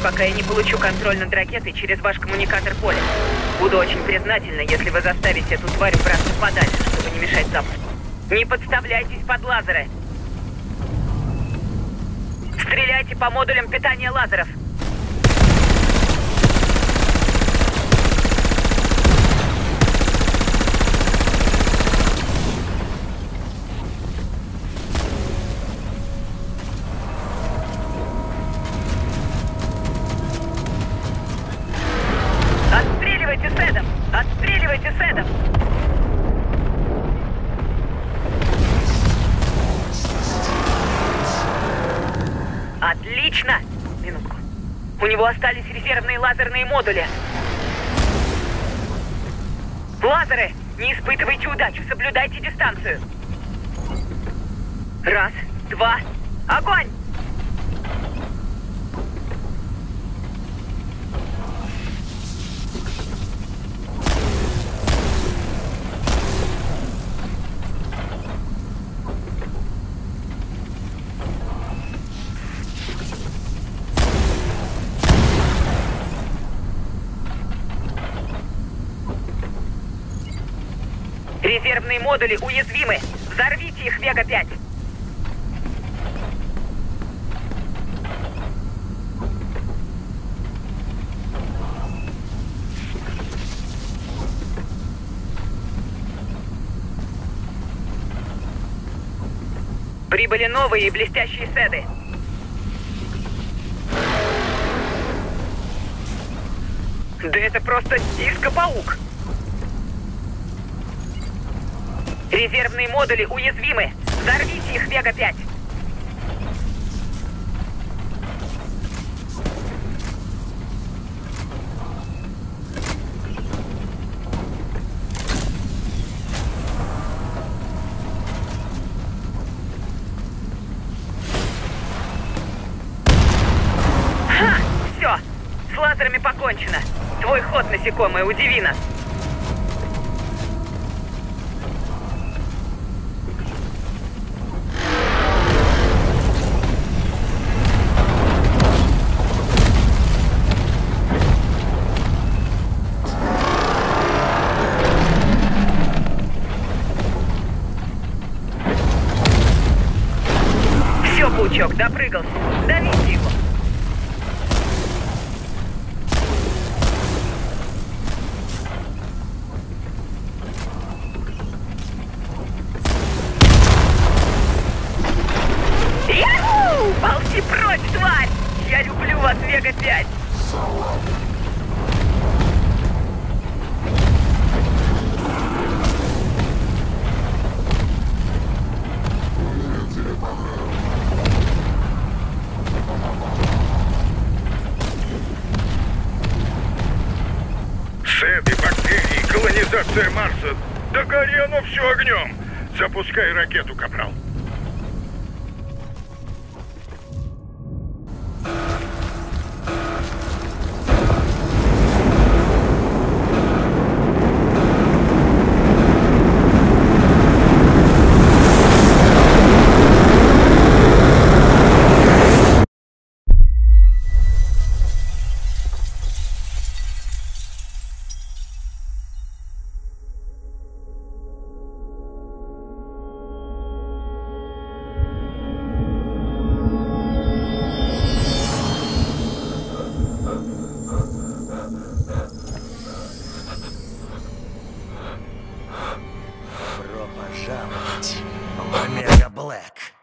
пока я не получу контроль над ракетой через ваш коммуникатор поля. Буду очень признательна, если вы заставите эту тварь убраться подальше, чтобы не мешать запуску. Не подставляйтесь под лазеры. Стреляйте по модулям питания лазеров. Отстреливайте Сэдом! Отстреливайте Сэдом! Отлично! Минутку. У него остались резервные лазерные модули. Лазеры! Не испытывайте удачу, соблюдайте дистанцию. Раз, два, огонь! Резервные модули уязвимы. Взорвите их, Вега-5. Прибыли новые и блестящие седы. Да это просто ископаук. Резервные модули уязвимы. Взорвите их, Вега-5. Ха! Все! С лазерами покончено. Твой ход, насекомое, удиви нас. Все, паучок, допрыгался. Давите его. Яху! Ползи прочь, тварь! Я люблю вас, Вега-5! Сэды, бактерии, колонизация Марса. Да гори оно все огнем. Запускай ракету, капрал. Добро пожаловать в Омега Блэк.